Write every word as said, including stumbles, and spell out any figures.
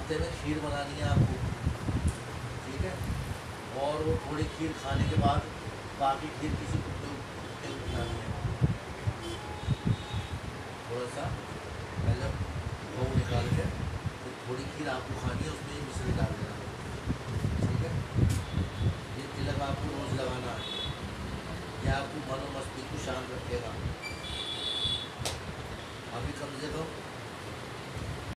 हफ्ते में खीर बनानी है आपको, ठीक है। और वो थोड़ी खीर खाने के बाद बाकी खीर किसी कुत्ते कुत्ते को खिलानी है।